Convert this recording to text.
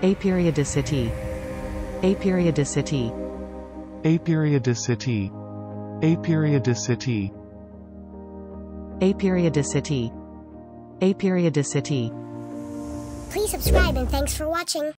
aperiodicity, aperiodicity, aperiodicity, aperiodicity, aperiodicity, aperiodicity. Please subscribe and thanks for watching.